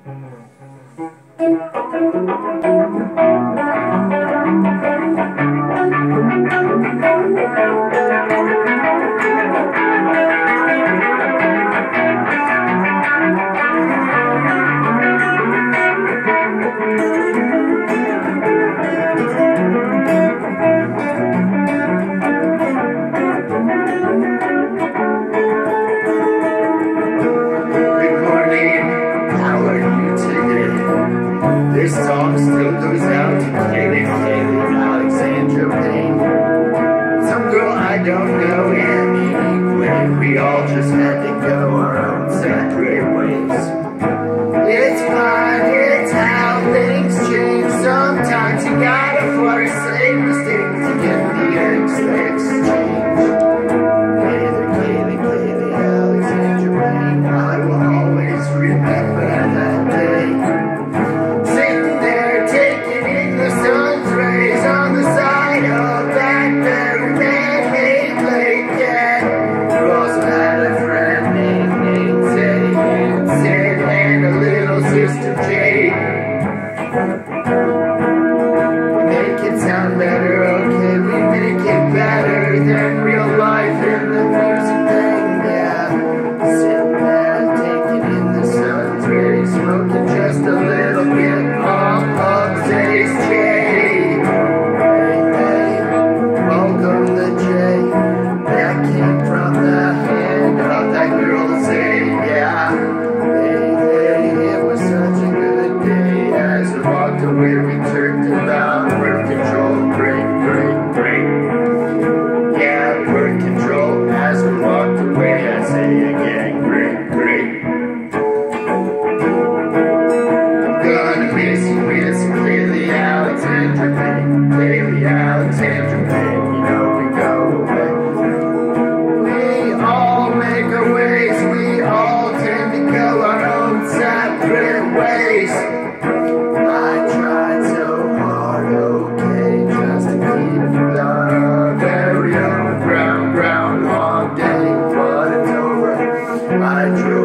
This song still goes out to Kalii, Alexandra Payne. Some girl I don't know, and anyway, we all just had to go our own separate ways. It's fine, it's how things change. Sometimes you gotta forsake mistakes to get the exchange. Kalii, Alexandra Payne, I will always remember that day. On the side of that very man-made lake, yeah. You also had a friend named Sid and a little sister Jade. We make it sound better, okay, we make it better than real life in the music thing, yeah. Sitting there, taking in the sun's rays, smoking just a little bit of taste Jade. Where we talked about birth control, great. Yeah, birth control as we walked away, I say again, great. I'm gonna miss you, Kalii, Alexandra Payne, you know we go away. We all make our ways, we all tend to go our own separate ways. Very own ground, long day, but it's over. I drew